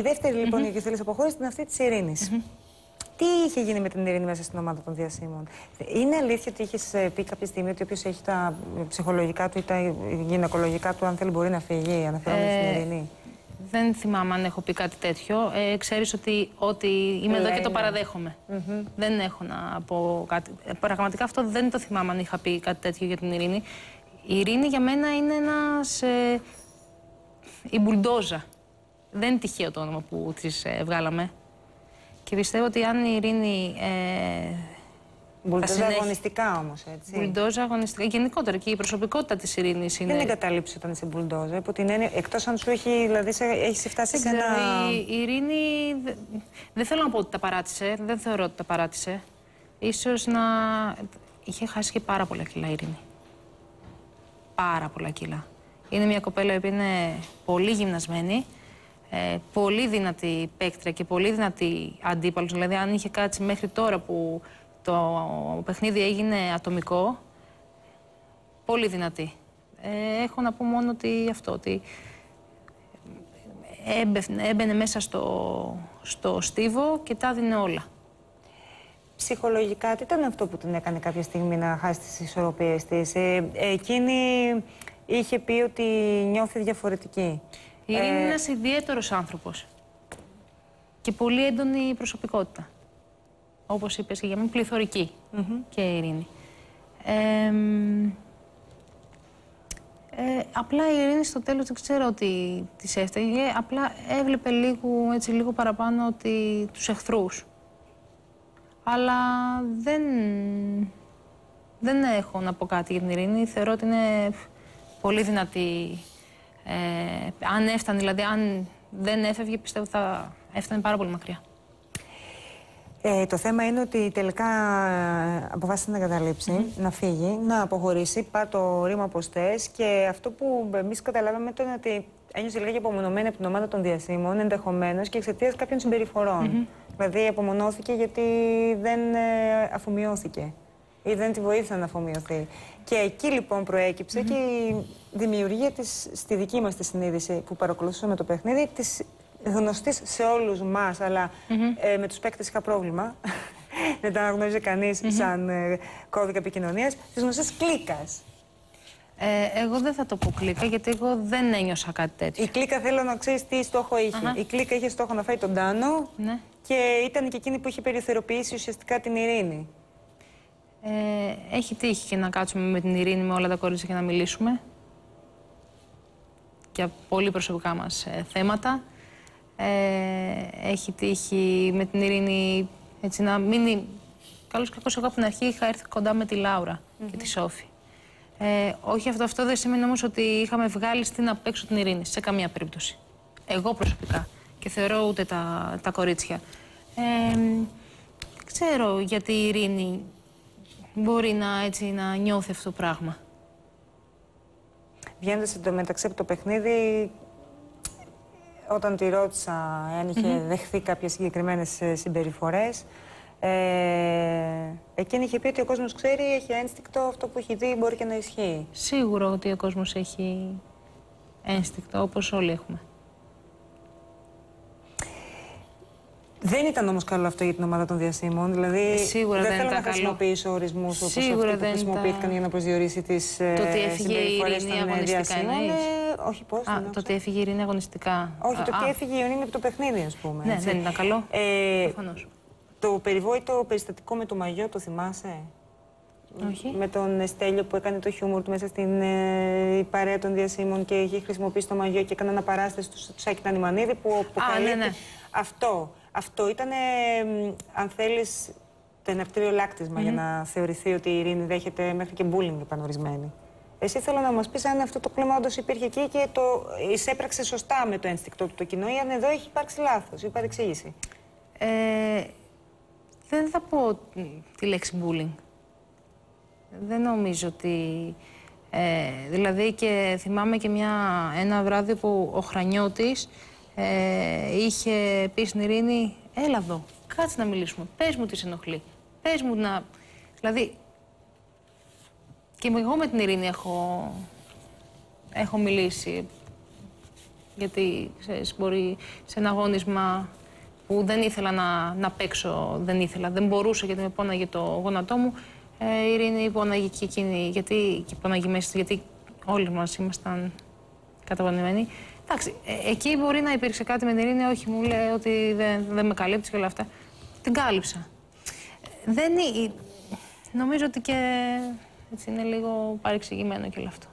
δεύτερη λοιπόν η θέληση αποχώρηση ήταν αυτή της Ειρήνης. Τι είχε γίνει με την Ειρήνη μέσα στην ομάδα των διασύμων? Είναι αλήθεια ότι είχε πει κάποια στιγμή ότι όποιος έχει τα ψυχολογικά του ή τα γυναικολογικά του, αν θέλει, μπορεί να φύγει, αναφέρομαι στην Ειρήνη? Δεν θυμάμαι αν έχω πει κάτι τέτοιο. Ξέρεις ότι είμαι εδώ και το παραδέχομαι. Δεν έχω να πω κάτι. Πραγματικά αυτό δεν το θυμάμαι αν είχα πει κάτι τέτοιο για την Ειρήνη. Η Ειρήνη για μένα είναι η μπουλντόζα. Δεν είναι τυχαίο το όνομα που της βγάλαμε. Και πιστεύω ότι αν η Ειρήνη. Μπουλντόζα αγωνιστικά όμως, έτσι. Μπουλντόζα αγωνιστικά. Γενικότερα και η προσωπικότητα της Ειρήνης είναι. Δεν εγκαταλείψει όταν είσαι μπουλντόζα. Εκτός αν σου έχει, δηλαδή, έχει φτάσει σε ένα. Η Ειρήνη. Δεν θέλω να πω ότι τα παράτησε. Δεν θεωρώ ότι τα παράτησε. Ίσως να. Είχε χάσει και πάρα πολλά κιλά η Ειρήνη. Πάρα πολλά κιλά. Είναι μια κοπέλα που είναι πολύ γυμνασμένη. Πολύ δυνατή παίκτρια και πολύ δυνατή αντίπαλος. Δηλαδή, αν είχε κάτσει μέχρι τώρα που το παιχνίδι έγινε ατομικό, πολύ δυνατή. Έχω να πω μόνο ότι έμπαινε μέσα στο στίβο και τα έδινε όλα. Ψυχολογικά, τι ήταν αυτό που την έκανε κάποια στιγμή να χάσει τις ισορροπίες της? Εκείνη είχε πει ότι νιώθει διαφορετική. Η Ειρήνη είναι ένας ιδιαίτερος άνθρωπος και πολύ έντονη προσωπικότητα. Όπως είπες και για μένα, πληθωρική και η Ειρήνη. Απλά η Ειρήνη στο τέλος δεν ξέρω ότι της έφταγε, απλά έβλεπε λίγο παραπάνω τους εχθρούς. Αλλά δεν έχω να πω κάτι για την Ειρήνη, θεωρώ ότι είναι πολύ δυνατή. Αν έφτανε, δηλαδή αν δεν έφευγε, πιστεύω θα έφτανε πάρα πολύ μακριά. Το θέμα είναι ότι τελικά αποφάσισε να εγκαταλείψει, να φύγει, να αποχωρήσει, πάει το ρήμα ποστές, και αυτό που εμείς καταλάβαμε ήταν ότι ένιωσε λίγα απομονωμένη από την ομάδα των διασύμων, ενδεχομένως και εξαιτίας κάποιων συμπεριφορών. Δηλαδή απομονώθηκε γιατί δεν αφομοιώθηκε ή δεν τη βοήθησαν να αφομοιωθεί. Και εκεί λοιπόν προέκυψε και η δημιουργία της, στη δική μας τη συνείδηση που παρακολουθούσαμε το παιχνίδι, της γνωστής σε όλους μας, αλλά με τους παίκτες είχα πρόβλημα. Δεν τα αναγνώριζε κανείς σαν κώδικα επικοινωνίας, της γνωστής κλίκας. Εγώ δεν θα το πω κλίκα, γιατί εγώ δεν ένιωσα κάτι τέτοιο. Η κλίκα, θέλω να ξέρεις τι στόχο είχε. Η κλίκα είχε στόχο να φάει τον Τάνο και ήταν και εκείνη που είχε περιθωριοποιήσει ουσιαστικά την Ειρήνη. Έχει τύχει και να κάτσουμε με την Ειρήνη, με όλα τα κορίτσια και να μιλήσουμε για πολύ προσωπικά μας θέματα. Έχει τύχει με την Ειρήνη έτσι, να μείνει καλώς και κακώς. Εγώ από την αρχή είχα έρθει κοντά με τη Λάουρα και τη Σόφη. Όχι, αυτό δεν σημαίνει όμως ότι είχαμε βγάλει στην απ' έξω την Ειρήνη, σε καμία περίπτωση. Εγώ προσωπικά. Και θεωρώ ούτε τα κορίτσια. Ξέρω γιατί η Ειρήνη μπορεί να νιώθει αυτό το πράγμα. Βγαίνοντας εντωμεταξύ από το παιχνίδι, όταν τη ρώτησα αν είχε δεχθεί κάποιες συγκεκριμένες συμπεριφορές, εκείνη είχε πει ότι ο κόσμος ξέρει, έχει ένστικτο, αυτό που έχει δει μπορεί και να ισχύει. Σίγουρο ότι ο κόσμος έχει ένστικτο, όπως όλοι έχουμε. Δεν ήταν όμως καλό αυτό για την ομάδα των διασύμων. Δηλαδή, σίγουρα δεν θέλω ήταν να χρησιμοποιήσω ορισμούς όπως αυτοί που χρησιμοποιήθηκαν για να προσδιορίσει τις συμπεριφορές των διασύμων. Όχι, πώς. Το ότι έφυγε η Ειρήνη αγωνιστικά. Όχι, το ότι έφυγε η Ειρήνη από το παιχνίδι, ας πούμε. Ναι, δεν ήταν καλό. Προφανώς. Το περιβόητο περιστατικό με το μαγιό, το θυμάσαι? Όχι. Με τον Στέλιο που έκανε το χιούμορ του μέσα στην παρέα των διασύμων και είχε χρησιμοποιήσει το μαγιό και έκανε αναπαράσταση του Σάκη Τανιμανίδη που αποκαλύπτει. Ναι. Αυτό ήταν, αν θέλεις, το εναρτήριο λάκτισμα για να θεωρηθεί ότι η Ειρήνη δέχεται μέχρι και bullying επανορισμένη. Εσύ θέλω να μας πεις αν αυτό το κλίμα όντως υπήρχε εκεί και το εισέπραξε σωστά με το ένστικτο του το κοινό, ή αν εδώ έχει υπάρξει λάθος ή παρεξήγηση. Δεν θα πω τη λέξη bullying. Δεν νομίζω ότι... δηλαδή και θυμάμαι και ένα βράδυ που ο Χρανιώτης είχε πει στην Ειρήνη, έλα εδώ, κάτσε να μιλήσουμε, πες μου τι σε ενοχλεί, πες μου να... Δηλαδή, και εγώ με την Ειρήνη έχω μιλήσει Γιατί, ξέρεις, μπορεί σε ένα αγώνισμα που δεν ήθελα να παίξω, δεν μπορούσα γιατί με πόναγε το γόνατό μου, η Ειρήνη πόναγε και εκείνη, γιατί όλοι μας ήμασταν καταπονημένοι. Εντάξει, εκεί μπορεί να υπήρξε κάτι με την Ειρήνη, όχι, μου λέει ότι δεν με καλύπτεις και όλα αυτά. Την κάλυψα. Νομίζω ότι και έτσι είναι λίγο παρεξηγημένο και όλο αυτό.